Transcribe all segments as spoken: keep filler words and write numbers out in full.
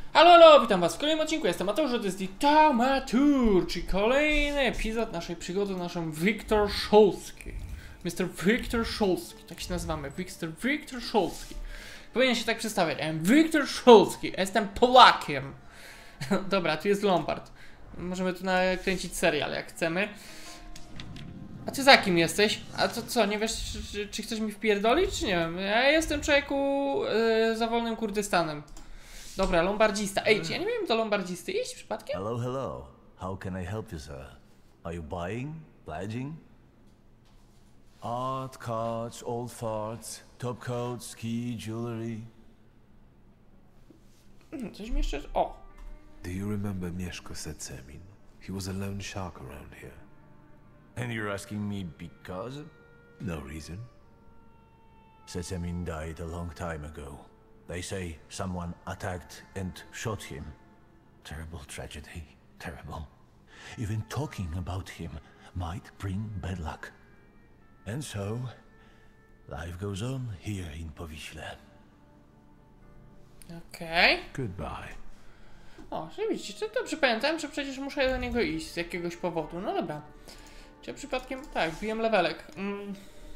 Halo, halo, witam was w kolejnym odcinku, jestem Mateusz, to jest Taumatur, czyli kolejny epizod naszej przygody z naszym Wiktor Szolski. mister Wiktor Szolski, tak się nazywamy, mister Wiktor Szolski. Powinien się tak przedstawiać, I'm Wiktor Szolski, jestem Polakiem. Dobra, tu jest Lombard. Możemy tu nakręcić serial, jak chcemy. A ty za kim jesteś? A to co, nie wiesz, czy, czy chcesz mi wpierdolić, czy nie wiem? Ja jestem człowieku yy, za wolnym Kurdystanem. Dobra, lombardzista. Ej, czy ja nie wiem do lombardzisty iść przypadkiem? Hello, hello. How can I help you, sir? Are you buying? Pledging? Art, cards, old farts, top coats, ski, jewelry. Hmm, coś mi jeszcze... O! Do you remember Mieszko Setsemin? He was a lone shark around here. And you're asking me because? No reason. Setsemin died a long time ago. They say someone attacked and shot him. Terrible tragedy. Terrible. Even talking about him might bring bad luck. And so, life goes on here in Powiśle. Okej. Okay. Goodbye. O, rzeczywiście, to dobrze pamiętam, że przecież muszę do niego iść z jakiegoś powodu. No dobra. Czy przypadkiem... Tak, biłem levelek. Mm.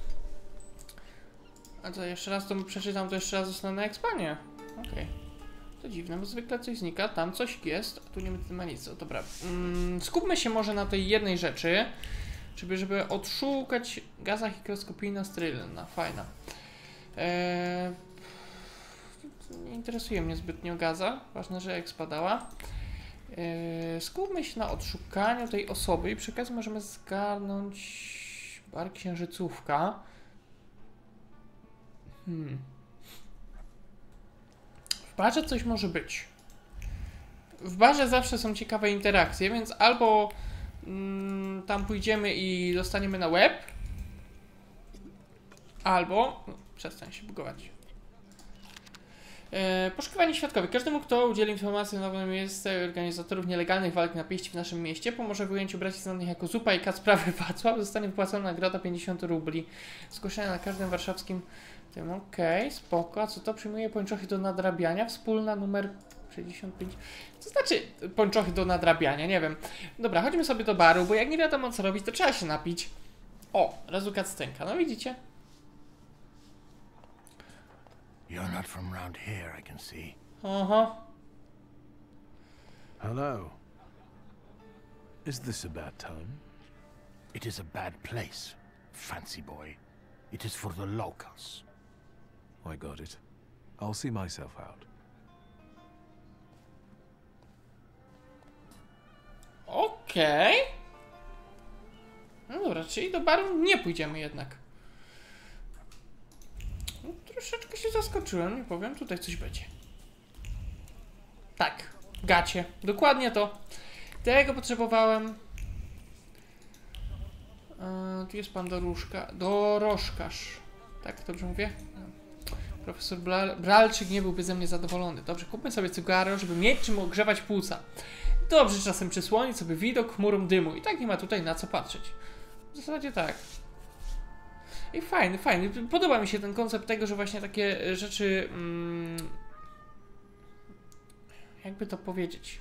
A co, jeszcze raz to przeczytam, to jeszcze raz zostanę na expanie. Okej. Okay. To dziwne, bo zwykle coś znika, tam coś jest, a tu nie ma nic. O, dobra. Mm, skupmy się może na tej jednej rzeczy, żeby, żeby odszukać gaza hikroskopijna sterylna. Fajna. Eee, nie interesuje mnie zbytnio gaza, ważne, że jak spadała. Eee, skupmy się na odszukaniu tej osoby i przy okazji możemy zgarnąć bar księżycówka. Hmm. W barze coś może być. W barze zawsze są ciekawe interakcje, więc albo mm, tam pójdziemy i dostaniemy na łeb, albo... No, przestań się bugować. E, poszukiwanie świadkowych. Każdemu, kto udzieli informacji na nowym miejscu organizatorów nielegalnych walk na pięści w naszym mieście, pomoże w ujęciu braci znanych jako Zupa i Kat sprawy Wacław, zostanie wypłacona nagroda pięćdziesiąt rubli. Zgłoszenia na każdym warszawskim tym. Okej, okay, spoko. A co to? Przyjmuje pończochy do nadrabiania. Wspólna numer sześćdziesiąt pięć. Co znaczy pończochy do nadrabiania? Nie wiem. Dobra, chodźmy sobie do baru, bo jak nie wiadomo co robić, to trzeba się napić. O, razuka stęka. No widzicie? You're not from round here, I can see. Aha. Hello. Is this a bad time? It is a bad place, fancy boy. It is for the locals. I got it. I'll see myself out. Okej. Okay. No dobra, czyli do baru nie pójdziemy jednak. No, troszeczkę się zaskoczyłem, nie powiem. Tutaj coś będzie. Tak, gacie. Dokładnie to. Tego potrzebowałem. Eee, tu jest pan Dorożka. Dorożkarz. Tak, dobrze mówię? Profesor Bra Bralczyk nie byłby ze mnie zadowolony. Dobrze, kupmy sobie cygaro, żeby mieć czym ogrzewać płuca. Dobrze czasem przysłonić sobie widok chmurą dymu. I tak nie ma tutaj na co patrzeć. W zasadzie tak. I fajny, fajny. Podoba mi się ten koncept tego, że właśnie takie rzeczy... Mm, jakby to powiedzieć...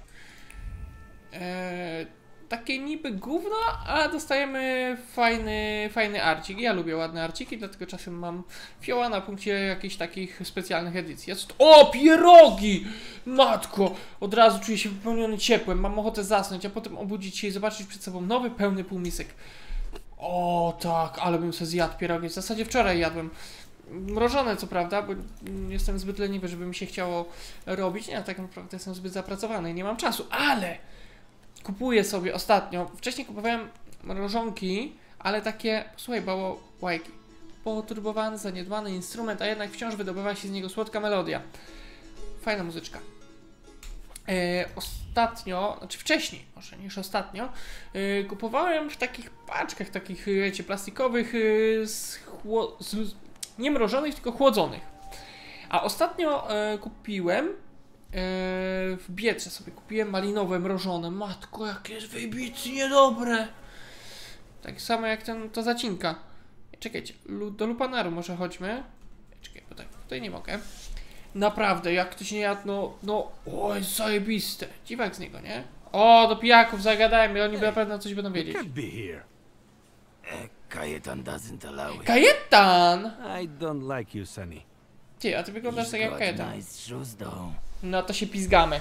Eee, takie niby gówno, a dostajemy fajny, fajny arcik. Ja lubię ładne arciki, dlatego czasem mam fioła na punkcie jakichś takich specjalnych edycji. Ja o, pierogi! Matko! Od razu czuję się wypełniony ciepłem, mam ochotę zasnąć, a potem obudzić się i zobaczyć przed sobą nowy, pełny półmisek. O tak, ale bym sobie zjadł pierogi. W zasadzie wczoraj jadłem. Mrożone co prawda, bo jestem zbyt leniwy, żeby mi się chciało robić. Nie, tak naprawdę jestem zbyt zapracowany i nie mam czasu, ale... Kupuję sobie ostatnio, wcześniej kupowałem mrożonki, ale takie, posłuchaj, bałałajki. Poturbowany, zaniedbany instrument, a jednak wciąż wydobywa się z niego słodka melodia. Fajna muzyczka. E, ostatnio, znaczy wcześniej, może niż ostatnio, e, kupowałem w takich paczkach, takich, wiecie, plastikowych, e, z, z, nie mrożonych, tylko chłodzonych. A ostatnio e, kupiłem w Biedrze sobie kupiłem malinowe, mrożone. Matko, jakie jest wybitnie dobre. Tak samo jak ten, to zacinka. Czekajcie, do Lupanaru może chodźmy. Czekaj, bo tak, tutaj nie mogę. Naprawdę, jak ktoś nie jadł, no, no, o, jest zajebiste. Dziwak z niego, nie? O, do pijaków zagadałem i oni na pewno coś będą wiedzieć. Can't be here. Kajetan doesn't allow it. Kajetan! I don't like you, Sonny. Ty, a ty wyglądasz tak jak Got Kajetan. nice shoes though. No to się pizgamy.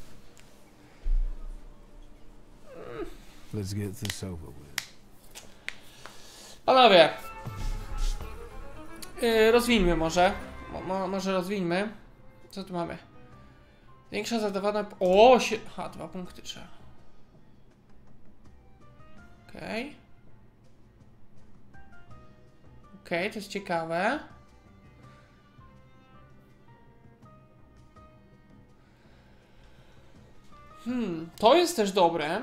Let's get this over with. Panowie. Yy, rozwińmy może. Mo, mo, może rozwińmy. Co tu mamy? Większa zadawana... O, się... Aha, dwa punkty trzeba. Okej. Okay. Okej, okay, to jest ciekawe. Hmm, to jest też dobre.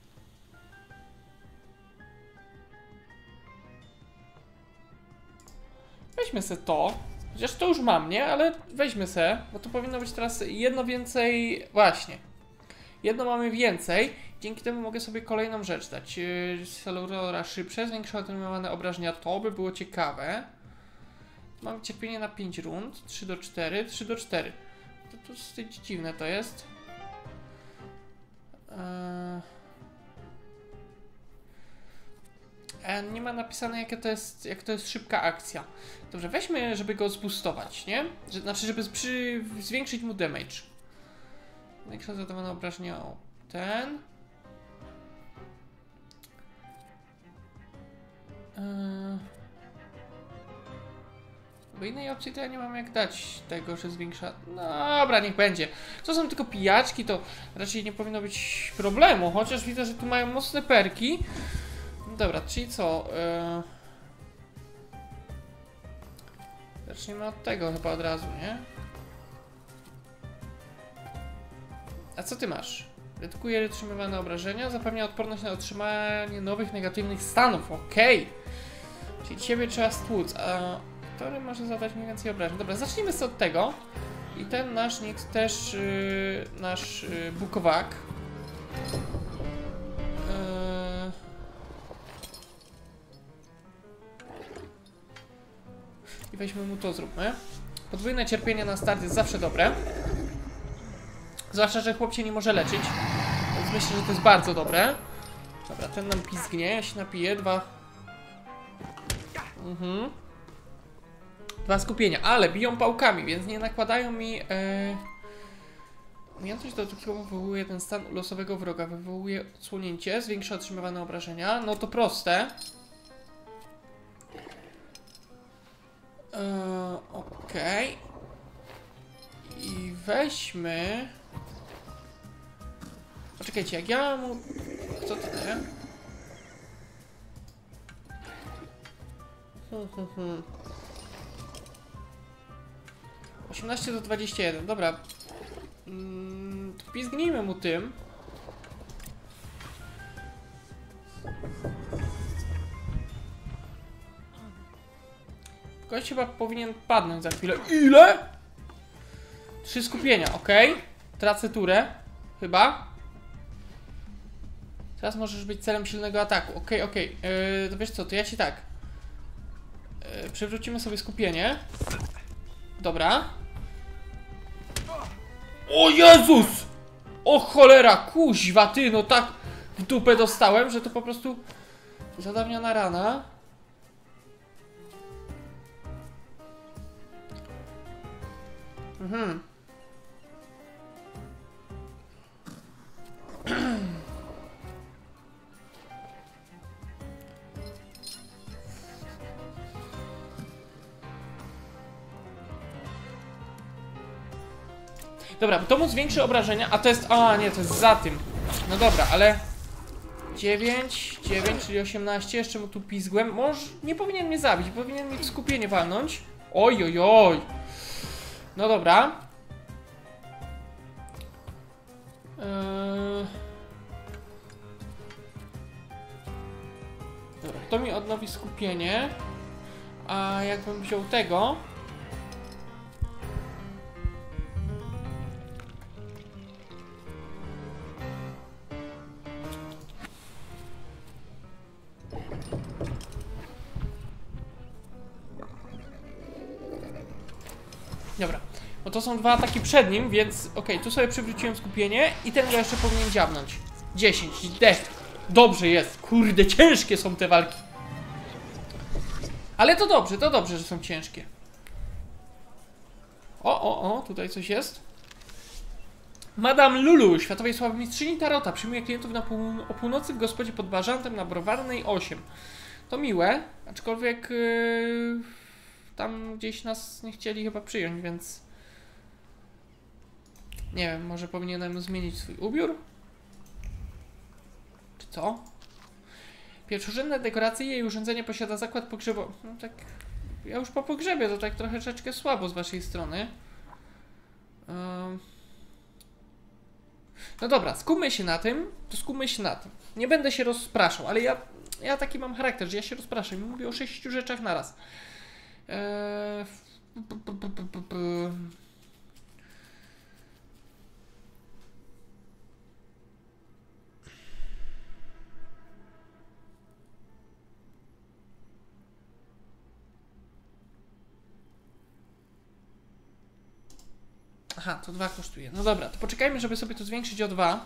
Weźmy se to. Chociaż to już mam, nie? Ale weźmy se, bo to powinno być teraz jedno więcej... Właśnie. Jedno mamy więcej. Dzięki temu mogę sobie kolejną rzecz dać. Celurora szybsze, zwiększa atenuowane obrażenia. To by było ciekawe. Mamy cierpienie na pięć rund. trzy do czterech. trzy do czterech. To, to dosyć dziwne to jest. Eee... Nie ma napisane jaka to jest, jak to jest szybka akcja. Dobrze, weźmy, żeby go zboostować, nie? Że, znaczy, żeby przy, zwiększyć mu damage. Większa zadawane obrażenia o ten. Yy... Bo innej opcji to ja nie mam jak dać tego, że zwiększa... No dobra, niech będzie. To są tylko pijaczki, to raczej nie powinno być problemu. Chociaż widzę, że tu mają mocne perki. Dobra, czyli co? Yy... Zacznijmy od tego chyba od razu, nie? A co ty masz? Redukuje otrzymywane obrażenia, zapewnia odporność na otrzymanie nowych negatywnych stanów. Okej! Okay. Czyli ciebie trzeba stłuc, a który może zadać mniej więcej obrażeń. Dobra, zacznijmy sobie od tego. I ten nasz niech też yy, nasz yy, bukowak. Yy... I weźmy mu to, zróbmy. Podwójne cierpienie na start jest zawsze dobre. Zwłaszcza, że chłop się nie może leczyć. Więc myślę, że to jest bardzo dobre. Dobra, ten nam pizgnie, ja się napiję. Dwa... Mhm. Dwa skupienia, ale biją pałkami, więc nie nakładają mi... E... Umiejętność dodatkowo wywołuje ten stan u losowego wroga. Wywołuje odsłonięcie, zwiększa otrzymywane obrażenia. No to proste. E... Okej. Okay. I weźmy... Poczekajcie, jak ja mu... Co to nie? Hmm, hmm, hmm. osiemnaście do dwudziestu jeden, dobra. Mm, to pizgnijmy mu tym. Gość chyba powinien padnąć za chwilę. Ile? Trzy skupienia, ok. Tracę turę. Chyba. Teraz możesz być celem silnego ataku. Ok, ok. Yy, to wiesz co, to ja ci tak. Yy, przywrócimy sobie skupienie. Dobra. O Jezus! O cholera, kuźwa ty, no tak w dupę dostałem, że to po prostu zadawniona rana. Mhm. Dobra, bo to mu zwiększy obrażenia, a to jest... A nie, to jest za tym. No dobra, ale... dziewięć, dziewięć, czyli osiemnaście, jeszcze mu tu pizgłem. Może nie powinien mnie zabić, powinien mi w skupienie walnąć. Oj, oj, oj. No dobra. Eee... Dobra, to mi odnowi skupienie. A jakbym wziął tego... Dobra, Bo to są dwa ataki przed nim, więc okej, okay, tu sobie przywróciłem skupienie i ten go jeszcze powinien dziabnąć. dziesięć, dech. Dobrze jest. Kurde, ciężkie są te walki. Ale to dobrze, to dobrze, że są ciężkie. O, o, o, tutaj coś jest. Madame Lulu, światowej sławy mistrzyni Tarota, przyjmuje klientów na pół, o północy w gospodzie pod Bażantem na Browarnej osiem. To miłe, aczkolwiek yy, tam gdzieś nas nie chcieli chyba przyjąć, więc nie wiem, może powinienem zmienić swój ubiór? Czy co? Pierwszorzędne dekoracje i urządzenie posiada zakład pogrzebowy. No tak, ja już po pogrzebie, to tak trochę troszeczkę słabo z waszej strony. Yy. No dobra, skupmy się na tym, to skupmy się na tym. Nie będę się rozpraszał, ale ja, ja taki mam charakter, że ja się rozpraszam i mówię o sześciu rzeczach naraz. Eee... Aha, to dwa kosztuje. No dobra, to poczekajmy, żeby sobie to zwiększyć o dwa.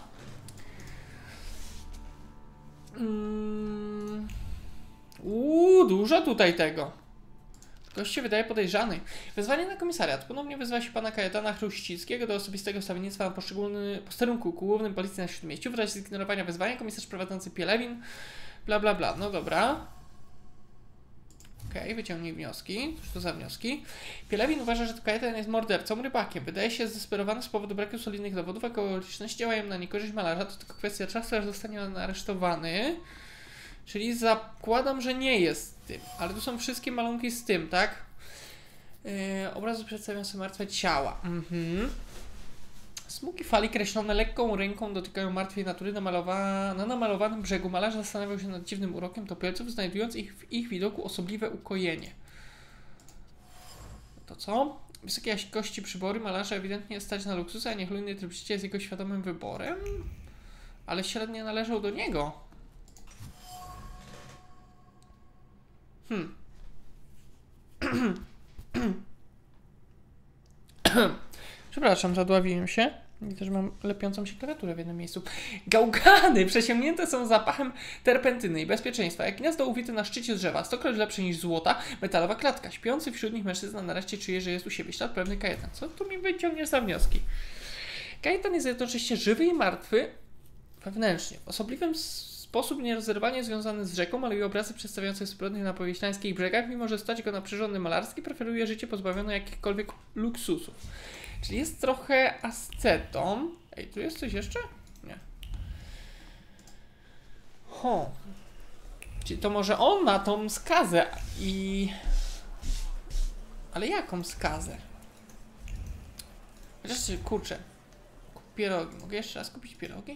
Mm. Uuu, dużo tutaj tego. Gość się wydaje podejrzany. Wezwanie na komisariat. Ponownie wezwa się pana Kajetana Chruścickiego do osobistego stawiennictwa na poszczególny posterunku ku głównym policji na Śródmieściu. W razie zignorowania wezwania komisarz prowadzący Pielewin. Bla bla bla. No dobra. Okej, okay, wyciągnij wnioski. Cóż to za wnioski? Pielewin uważa, że Kajetan jest mordercą, rybakiem. Wydaje się zdesperowany z powodu braku solidnych dowodów, a okoliczności działają na niekorzyść malarza. To tylko kwestia czasu, aż zostanie on aresztowany. Czyli zakładam, że nie jest tym. Ale tu są wszystkie malunki z tym, tak? Yy, obrazy przedstawiają sobie martwe ciała. Mhm. Smugi fali kreślone lekką ręką dotykają martwej natury namalowa... na namalowanym brzegu. Malarz zastanawiał się nad dziwnym urokiem topielców, znajdując ich w ich widoku osobliwe ukojenie. To co? Wysokie jakości przybory malarza ewidentnie stać na luksusy, a niechlujny tryb życia jest jego świadomym wyborem. Ale średnio należał do niego. Hmm. Przepraszam, zadławiłem się. Widzę, że mam lepiącą się klawiaturę w jednym miejscu. Gałgany przesiągnięte są zapachem terpentyny i bezpieczeństwa. Jak gniazdo uwite na szczycie drzewa, stokroć lepsze niż złota, metalowa klatka. Śpiący wśród nich mężczyzna nareszcie czuje, że jest u siebie. Ślad pewny Kajetan. Co tu mi wyciągniesz za wnioski? Kajetan jest jednocześnie żywy i martwy wewnętrznie. W osobliwym sposób nierozerwanie związany z rzeką, ale i obrazy przedstawiające zbrodnie na powieślańskich brzegach, mimo że stać go na przyrządy malarskie, preferuje życie pozbawione jakichkolwiek luksusów. Czyli jest trochę ascetą. Ej, tu jest coś jeszcze? Nie. Ho. Czyli to może on ma tą skazę i... Ale jaką skazę? Chociaż, kurczę. Kup pierogi. Mogę jeszcze raz kupić pierogi?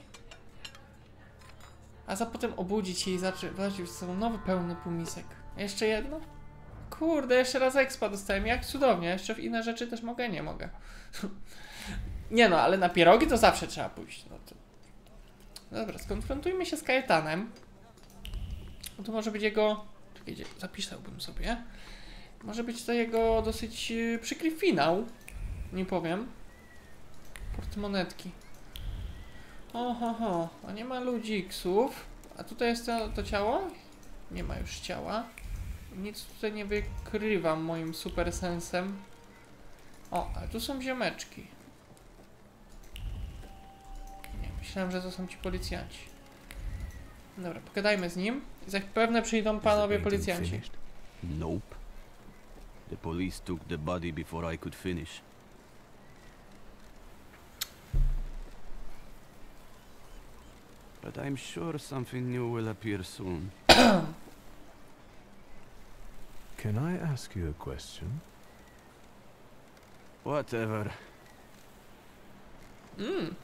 A za potem obudzić się i zacząć z sobą nowy pełny półmisek. Jeszcze jedno? Kurde, jeszcze raz expa dostałem. Jak cudownie. Jeszcze w inne rzeczy też mogę? Nie mogę. Nie no, ale na pierogi to zawsze trzeba pójść. No to... Dobra, skonfrontujmy się z Kajetanem. No to może być jego... Czekajcie, zapisałbym sobie. Może być to jego dosyć przykry finał. Nie powiem. Portmonetki. Oho, ho. A nie ma ludziksów. A tutaj jest to, to ciało? Nie ma już ciała. Nic tutaj nie wykrywam moim super sensem. O, ale tu są ziomeczki. Nie, myślałem, że to są ci policjanci. Dobra, pogadajmy z nim. Zapewne przyjdą panowie policjanci. Nope. The police took the body before I could finish. But I'm sure something new will appear soon. Can I ask you a question? Whatever. Mm.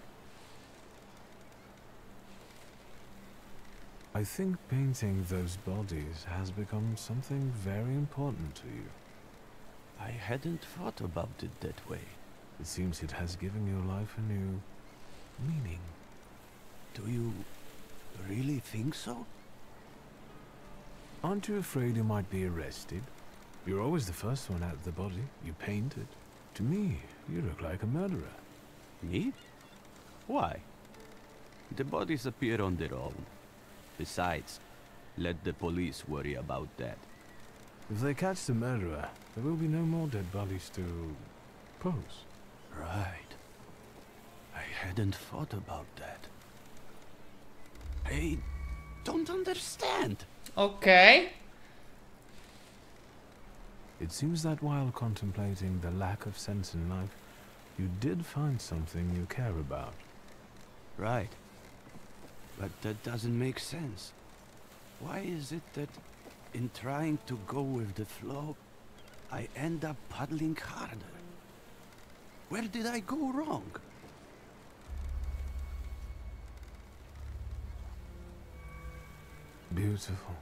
I think painting those bodies has become something very important to you. I hadn't thought about it that way. It seems it has given your life a new meaning. Do you really think so? Aren't you afraid you might be arrested? You're always the first one out of the body. You painted. To me, You look like a murderer. Me? Why? The bodies appear on their own. Besides, let the police worry about that. If they catch the murderer, there will be no more dead bodies to pose. Right. I hadn't thought about that. I don't understand. Okej. It seems that while contemplating the lack of sense in life, you did find something you care about. Right. But that doesn't make sense. Why is it that in trying to go with the flow, I end up paddling harder? Where did I go wrong? Beautiful.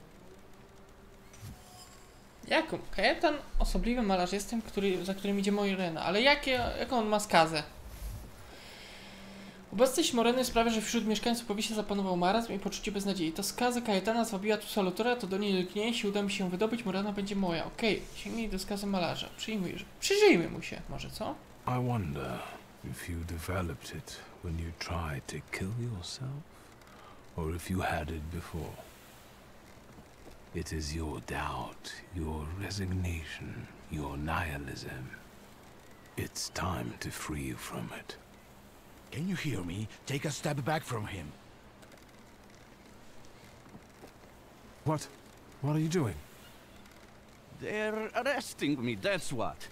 Jaką? Kajetan osobliwy malarz jest tym, który, za którym idzie Morena, ale jakie, jaką on ma skazę? Obecność Moreny sprawia, że wśród mieszkańców powieści zapanował marazm i poczucie beznadziei. To skaza Kajetana zwabiła tu Salutora, to do niej lgnie, jeśli uda mi się wydobyć, Morena będzie moja. Okej, okay. Sięgnij do skazy malarza. Przyjmuj, że... Przyjrzyjmy mu się, może co? I wonder if you developed it when you tried to kill yourself, or if you had it before. It is your doubt, your resignation, your nihilism. It's time to free you from it. Can you hear me? Take a step back from him. What? What are you doing? They're arresting me, that's what.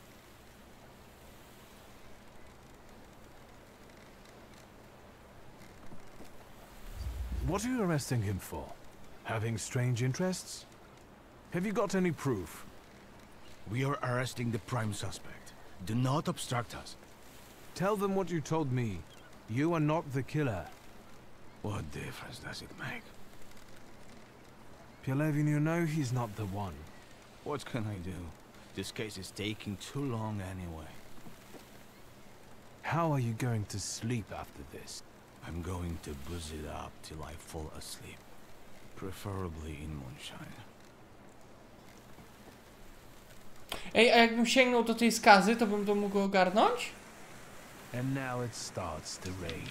What are you arresting him for? Having strange interests? Have you got any proof? We are arresting the prime suspect. Do not obstruct us. Tell them what you told me. You are not the killer. What difference does it make? Pielevin, you know he's not the one. What can I do? This case is taking too long anyway. How are you going to sleep after this? I'm going to booze it up till I fall asleep. Preferably in moonshine. Ej, a jakbym sięgnął do tej skazy, to bym to mógł ogarnąć? And now it starts to rain.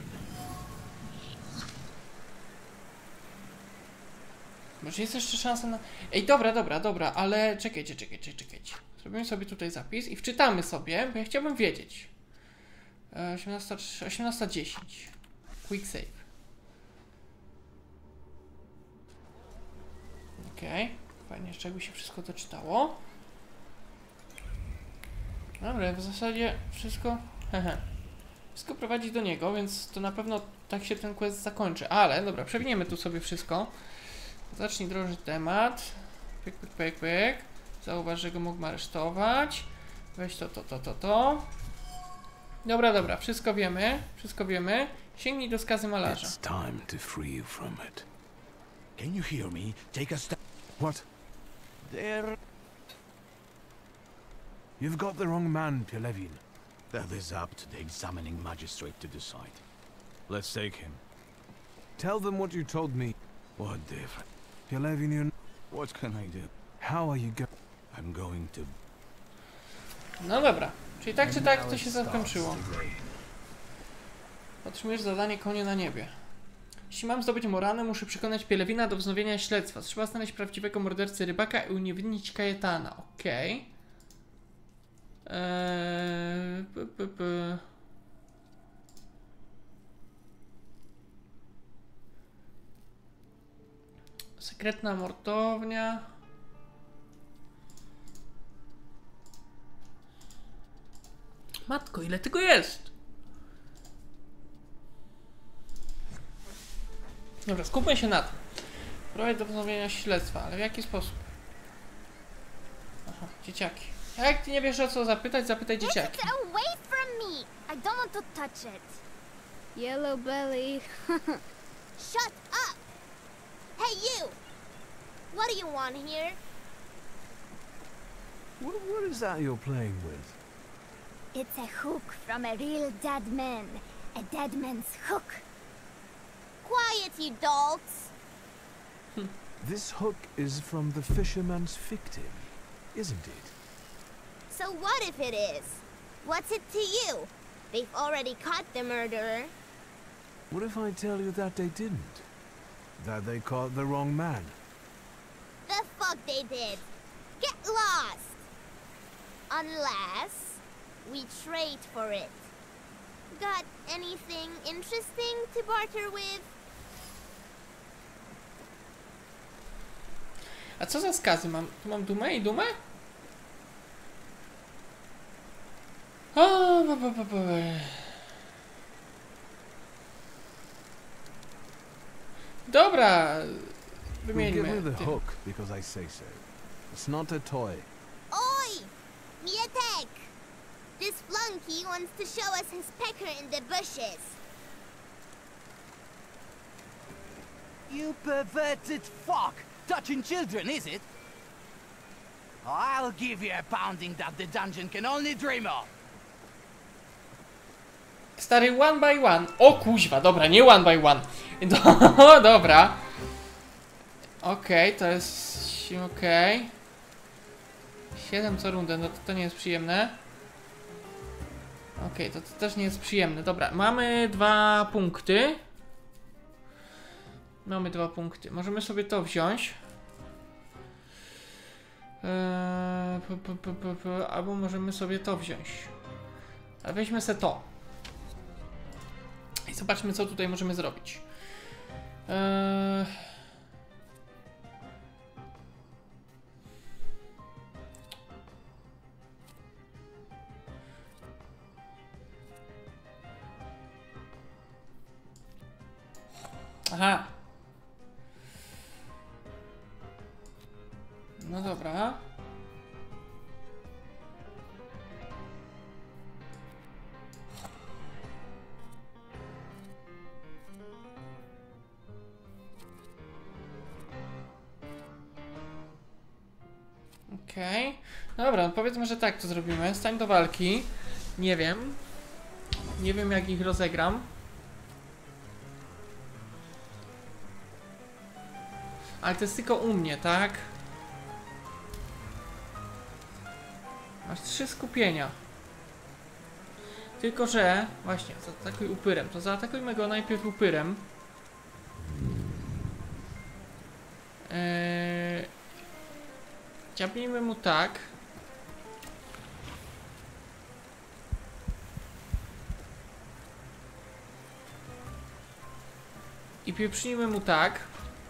Może jest jeszcze szansa na... Ej, dobra, dobra, dobra, ale czekajcie, czekajcie, czekajcie. Zrobimy sobie tutaj zapis i wczytamy sobie, bo ja chciałbym wiedzieć. osiemnasta dziesięć. Quick save. Okej, okay. Fajnie, jeszcze jakby się wszystko doczytało. Dobra, w zasadzie wszystko... Hehe. Wszystko prowadzi do niego, więc to na pewno tak się ten quest zakończy. Ale, dobra, przewiniemy tu sobie wszystko. Zacznij drążyć temat. Pyk, pyk, pyk, pyk. Zauważ, że go mógł aresztować. Weź to, to, to, to, to. Dobra, dobra, wszystko wiemy. Wszystko wiemy. Sięgnij do skazy malarza. It's time to free you from it. Can you hear me? Take a step. What? They're... You've got the wrong man, Pielevin. That is up to the examining magistrate to decide. Let's take him. Tell them what you told me. What difference? Pielevin, you... What can I do? How are you go... I'm going to... No dobra, czyli tak czy tak to się zakończyło. Otrzymujesz zadanie konie na niebie. Jeśli mam zdobyć Moranę, muszę przekonać Pielewina do wznowienia śledztwa. Trzeba znaleźć prawdziwego mordercę rybaka i uniewinnić Kajetana. Okej. Okay. Eee, p, p, p. Sekretna mortownia. Matko, ile tego jest? Dobra, skupmy się na tym. Prowadź do wznowienia śledztwa, ale w jaki sposób? Aha, dzieciaki. Jak ty nie wiesz o co zapytać, zapytaj dzieciaki. Get it away from me! I don't want to touch it. Yellow belly. Shut up! Hey you! What do you want here? What, what is that you're playing with? It's a hook from a real dead man. A dead man's hook. Quiet, you dolts! This hook is from the fisherman's victim, isn't it? So what if it is? What's it to you? They've already caught the murderer. What if I tell you that they didn't? That they caught the wrong man? The fuck they did. Get lost. Unless we trade for it. Got anything interesting to barter with? A co za skazy mam? Tu mam dumę i dumę? O, bo, bo, bo, bo. Dobra, Give wymieńmy. me the Ty. hook because I say so. It's not a toy. Oi! Mietek! This flunky wants to show us his pecker in the bushes. You perverted fuck! Touching children, is it? I'll give you a pounding that the dungeon can only dream of. Stary one by one. O kuźwa, dobra, nie one by one. Do, dobra. Okej, okay, to jest... okej. Okay. siedem co rundę, no to, to nie jest przyjemne. Okej, okay, to, to też nie jest przyjemne. Dobra, mamy dwa punkty. Mamy dwa punkty. Możemy sobie to wziąć. Eee, p, p, p, p, p, albo możemy sobie to wziąć. Ale weźmy sobie to. I zobaczmy, co tutaj możemy zrobić. Eee... Aha. No dobra. Okej. Okay. Dobra, no powiedzmy, że tak to zrobimy. Stań do walki. Nie wiem. Nie wiem, jak ich rozegram. Ale to jest tylko u mnie, tak? Masz trzy skupienia. Tylko że... Właśnie, zaatakuj upyrem. To zaatakujmy go najpierw upyrem. Eee... Ciapnijmy mu tak. I pieprznijmy mu tak.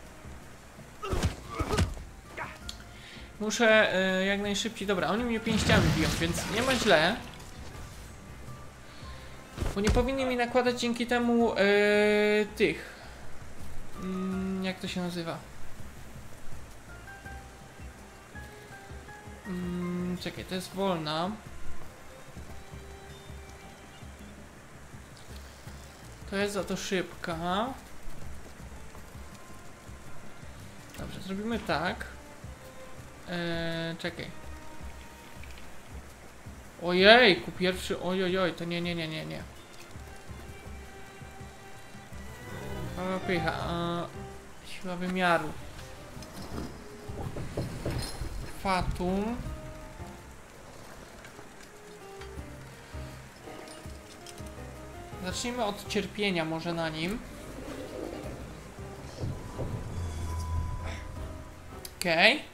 Muszę y, jak najszybciej... Dobra, oni mnie pięściami biją, więc nie ma źle. Bo nie powinni mi nakładać dzięki temu y, tych... Mm, jak to się nazywa? Mm, czekaj, to jest wolna. To jest za to szybka. Dobrze, zrobimy tak. Eee, czekaj. Ojejku, pierwszy, ojojoj, to nie, nie, nie, nie, nie. Mała pycha, a, siła wymiaru. Fatum. Zacznijmy od cierpienia może na nim. Okej. Okay.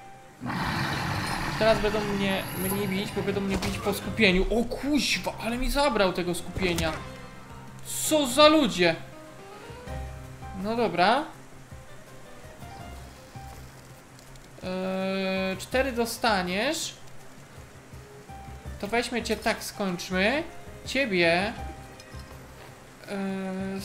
Teraz będą mnie, mnie bić, bo będą mnie bić po skupieniu. O kuźwa, ale mi zabrał tego skupienia. Co za ludzie. No dobra. Eee, cztery dostaniesz. To weźmy cię tak, skończmy. Ciebie. Eee,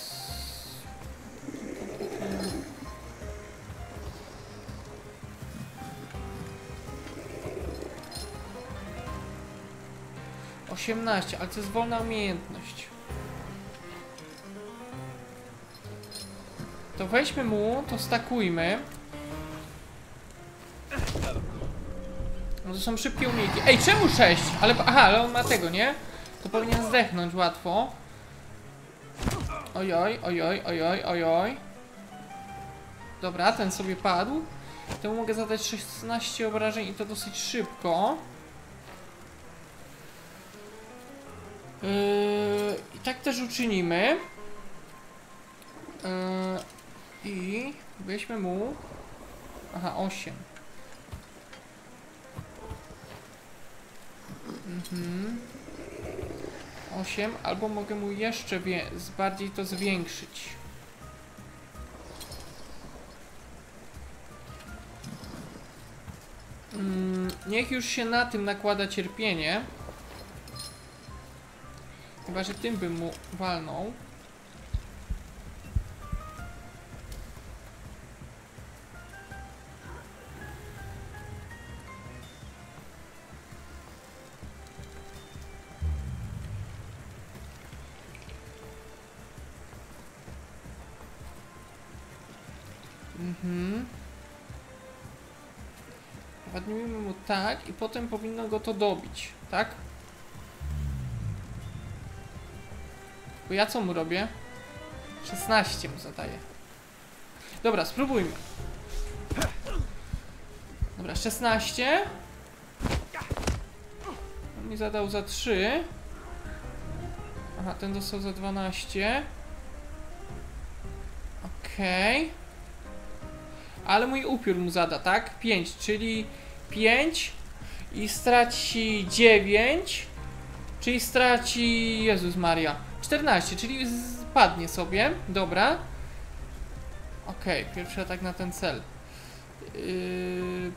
osiemnaście, ale to jest wolna umiejętność. To weźmy mu, to stakujmy. No to są szybkie umiejętności. Ej, czemu sześć? Ale, aha, ale on ma tego, nie? To powinien zdechnąć łatwo. Ojoj, ojoj, ojoj, ojoj. Dobra, ten sobie padł. Temu mogę zadać szesnaście obrażeń i to dosyć szybko. Yy, I tak też uczynimy. Yy, I weźmy mu... Aha, osiem. Mhm. osiem, albo mogę mu jeszcze wie bardziej to zwiększyć. Mm, niech już się na tym nakłada cierpienie. Chyba że tym bym mu walnął. Mhm. Ładnijmy mu tak i potem powinno go to dobić, tak? Bo ja co mu robię? szesnaście mu zadaję. Dobra, spróbujmy. Dobra, szesnaście. On mi zadał za trzy. Aha, ten dostał za dwanaście. Okej. Okay. Ale mój upiór mu zada, tak? pięć, czyli pięć i straci dziewięć, czyli straci... Jezus Maria. czternaście, czyli spadnie sobie. Dobra. Okej, okay, pierwszy atak na ten cel. Yy...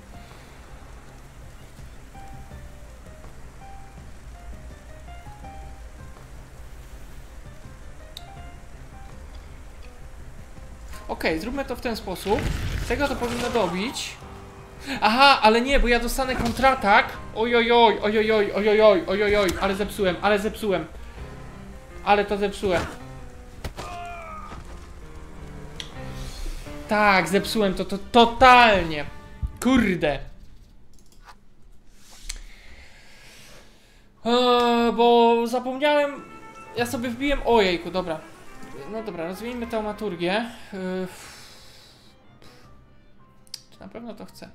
Okej, okay, zróbmy to w ten sposób. Tego to powinno dobić. Aha, ale nie, bo ja dostanę kontratak. Ojojoj, ojojoj, ojojoj, ojojoj, ale zepsułem, ale zepsułem. Ale to zepsułem. Tak, zepsułem to, to totalnie. Kurde. Eee, bo zapomniałem... Ja sobie wbiłem... Ojejku, dobra. No dobra, rozwijmy taumaturgię. Yy... Czy na pewno to chcę?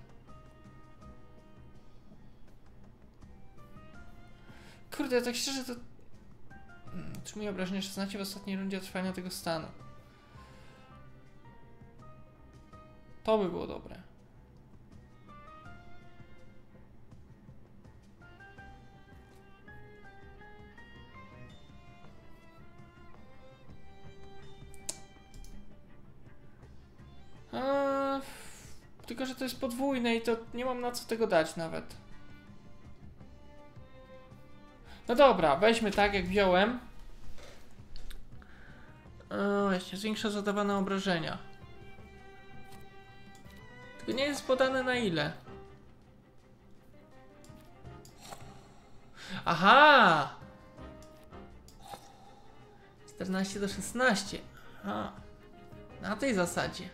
Kurde, tak szczerze to... Hmm, otrzymuje obrażenia szesnaście w ostatniej rundzie trwania tego stanu. To by było dobre. Eee, tylko, że to jest podwójne i to nie mam na co tego dać nawet. No dobra, weźmy tak jak wziąłem. Eee, właśnie, zwiększa zadawane obrażenia. Tylko nie jest podane na ile. Aha! czternaście do szesnastu. Aha. Na tej zasadzie.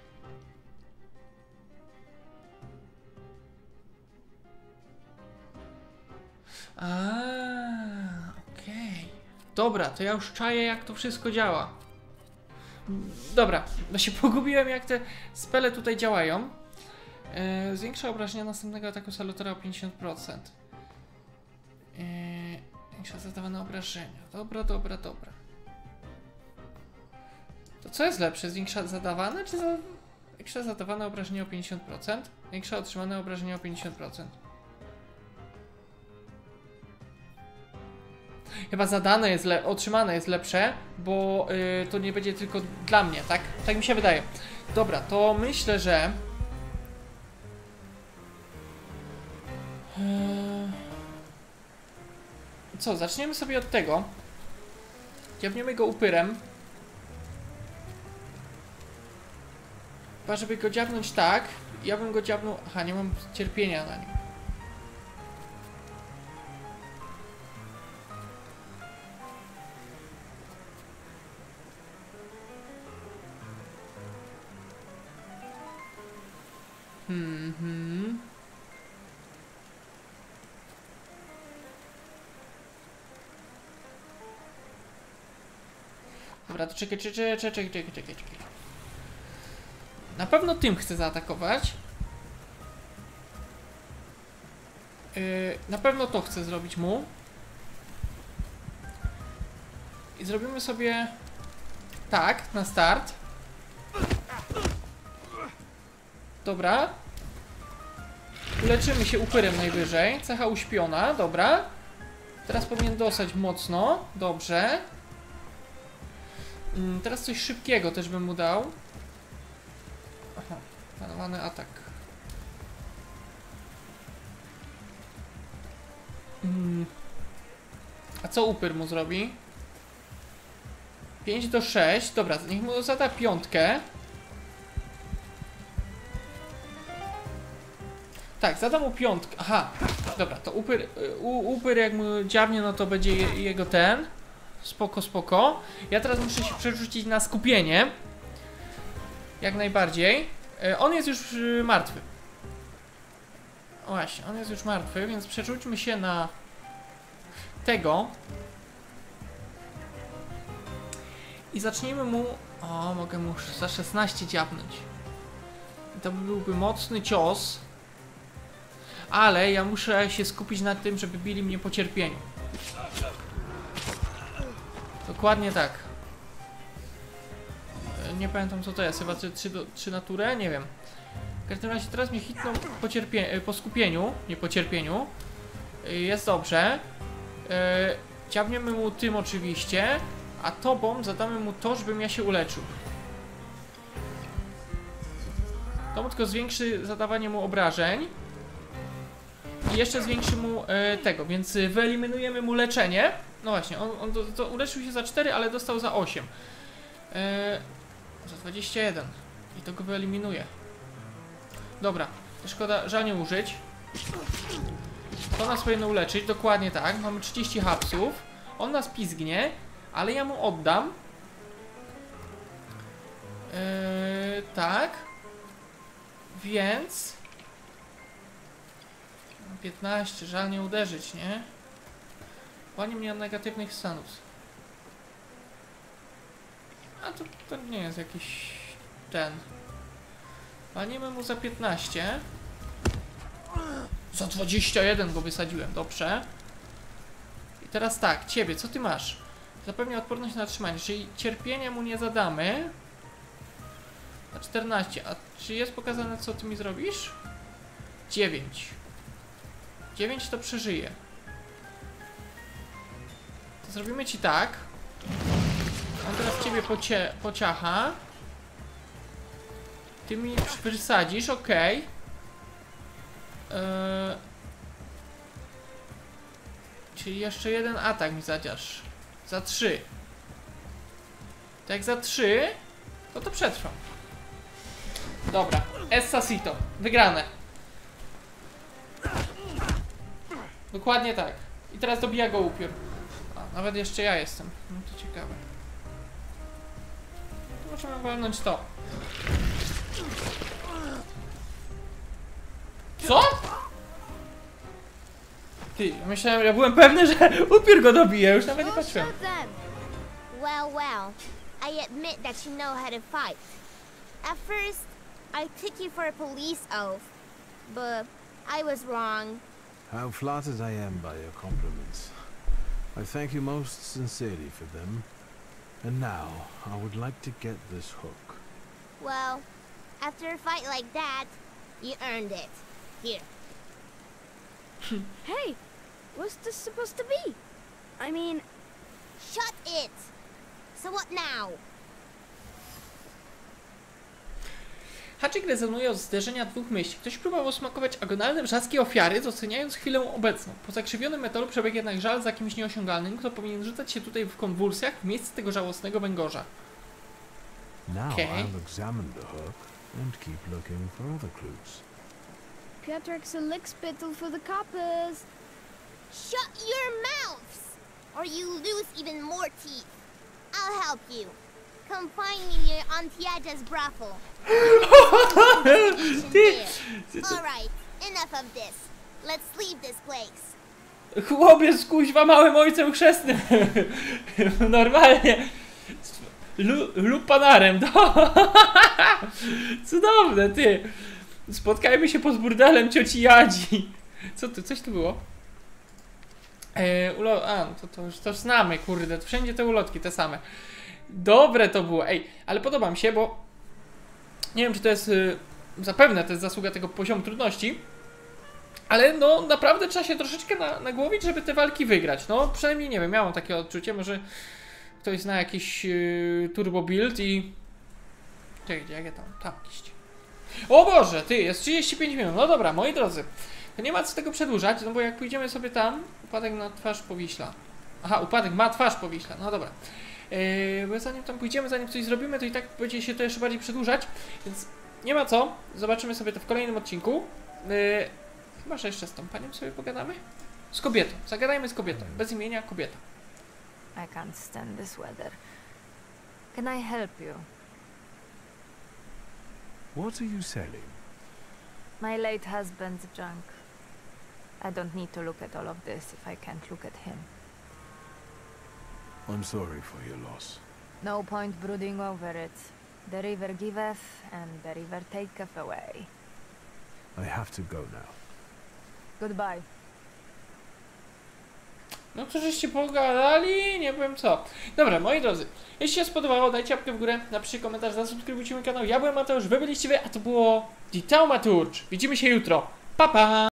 A, okej. Okay. Dobra, to ja już czaję, jak to wszystko działa. Dobra, no się pogubiłem, jak te spele tutaj działają. Yy, zwiększa obrażenia następnego ataku salutora o pięćdziesiąt procent. Yy, zwiększa zadawane obrażenia. Dobra, dobra, dobra. To co jest lepsze? Zwiększa zadawane, czy za... Większa zadawane obrażenia o pięćdziesiąt procent? Większa otrzymane obrażenia o pięćdziesiąt procent. Chyba zadane jest, le otrzymane jest lepsze, bo yy, to nie będzie tylko dla mnie, tak? Tak mi się wydaje. Dobra, to myślę, że... Yy... Co, zaczniemy sobie od tego. Dziabniemy go upyrem. Chyba, żeby go dziabnąć tak, ja bym go dziabnął... Aha, nie mam cierpienia na nim. Hmm, hmm. Dobra, to czekaj, czekaj, czekaj, czekaj, czekaj, czekaj. Na pewno tym chcę zaatakować. Yy, na pewno to chcę zrobić mu. zrobimy sobie tak, na start. Dobra. Uleczymy się upyrem najwyżej. Cecha uśpiona, dobra. Teraz powinien dostać mocno. Dobrze. Mm, teraz coś szybkiego też bym mu dał. Aha, planowany atak. Mm. A co upyr mu zrobi? pięć do sześciu. Dobra, niech mu zada piątkę. Tak, zadam mu piątkę. Aha, dobra, to upyr, u, upyr jak mu dziabnie, no to będzie je, jego ten. Spoko, spoko. Ja teraz muszę się przerzucić na skupienie. Jak najbardziej. E, on jest już y, martwy. O właśnie, on jest już martwy, więc przerzućmy się na tego. I zacznijmy mu... O, mogę mu za szesnaście dziabnąć. To byłby mocny cios. Ale ja muszę się skupić na tym, żeby bili mnie po cierpieniu. Dokładnie tak. Nie pamiętam co to jest, chyba trzy naturę? Nie wiem. W każdym razie teraz mnie hitną po, cierpie po skupieniu, nie po cierpieniu. Jest dobrze. Ciabniemy mu tym oczywiście, a tobą zadamy mu to, żebym ja się uleczył. To mu tylko zwiększy zadawanie mu obrażeń. I jeszcze zwiększy mu e, tego, więc wyeliminujemy mu leczenie. No właśnie, on, on do, do, uleczył się za cztery, ale dostał za osiem. E, za dwadzieścia jeden. I to go wyeliminuje. Dobra, szkoda, żal nie użyć. To nas powinno uleczyć, dokładnie tak. Mamy trzydzieści hapsów. On nas pizgnie, ale ja mu oddam. E, tak. Więc... piętnaście, żal nie uderzyć, nie? Panie mnie od negatywnych stanów. A to, to nie jest jakiś ten. Palimy mu za piętnaście. Za dwadzieścia jeden go wysadziłem, dobrze. I teraz tak, ciebie, co ty masz? Zapewnia odporność na trzymanie, czyli cierpienia mu nie zadamy. Na czternaście, a czy jest pokazane co ty mi zrobisz? dziewięć. dziewięć to przeżyje. To zrobimy ci tak. On teraz ciebie pocie pociacha. Ty mi wysadzisz, ok. Eee... Czyli jeszcze jeden atak mi zadziasz. Za trzy. To jak za trzy, to to przetrwam. Dobra, Essasito. Wygrane. Dokładnie tak. I teraz dobija go upiór. A, nawet jeszcze ja jestem. No to ciekawe. To możemy walnąć to. Co? Ty, myślałem, ja byłem pewny, że upiór go dobije. Już nawet nie patrzyłem. Well, well. I admit that you know how to fight. At first, I took you for a police oath. But I was wrong. How flattered I am by your compliments. I thank you most sincerely for them. And now, I would like to get this hook. Well, after a fight like that, you earned it. Here. Hey, what's this supposed to be? I mean... Shut it! So what now? Haczyk rezonuje od zderzenia dwóch myśli. Ktoś próbował smakować agonalne wrzaski ofiary, doceniając chwilę obecną. Po zakrzywionym metalu przebiegł jednak żal za kimś nieosiągalnym, kto powinien rzucać się tutaj w konwulsjach w miejsce tego żałosnego węgorza. Now Okay. I'll examine the hook and keep looking for other clues. Piotrek's a lick spittle for the coppers. Shut your mouths! Or you lose even more teeth. I'll help you. Come find me near Antiaja's brothel. Alright, enough of this. Let's leave this place. Chłopiec, kuźwa, małym ojcem chrzestnym. Normalnie. Lu lupanarem. No. Cudowne, ty. Spotkajmy się pod burdelem cioci Jadzi. Co tu, coś tu było? E, ulo A, no to, to już to znamy, kurde, to wszędzie te ulotki te same. Dobre to było, ej, ale podoba mi się, bo nie wiem, czy to jest, y, zapewne to jest zasługa tego poziomu trudności, ale no naprawdę trzeba się troszeczkę na, nagłowić, żeby te walki wygrać. No przynajmniej, nie wiem, miałem takie odczucie, może ktoś zna jakiś y, turbo build i... Czekaj, gdzie, jak ja tam, tam iść. O Boże, ty, jest trzydzieści pięć minut, no dobra, moi drodzy, to nie ma co tego przedłużać, no bo jak pójdziemy sobie tam, upadek na twarz Powiśla. Aha, upadek ma twarz Powiśla, no dobra. Yy, bo zanim tam pójdziemy, zanim coś zrobimy, to i tak będzie się to jeszcze bardziej przedłużać, więc nie ma co, zobaczymy sobie to w kolejnym odcinku. Yy, chyba, że jeszcze z tą panią sobie pogadamy? Z kobietą, zagadajmy z kobietą, bez imienia kobieta. I can't stand this weather. Can I help you? What are you selling? My late husband's junk. I don't need to look at all of this if I can't look at him. I'm sorry for your loss. No point brooding over it. The river giveth, and the river taketh away. I have to go now. Goodbye. No to żeście pogadali, nie wiem co. Dobra, moi drodzy, jeśli się spodobało, dajcie łapkę w górę, napiszcie komentarz, zasubskrybujcie mój kanał. Ja byłem Mateusz, wy byliście wy, a to było The Thaumaturge. Widzimy się jutro. Pa, pa!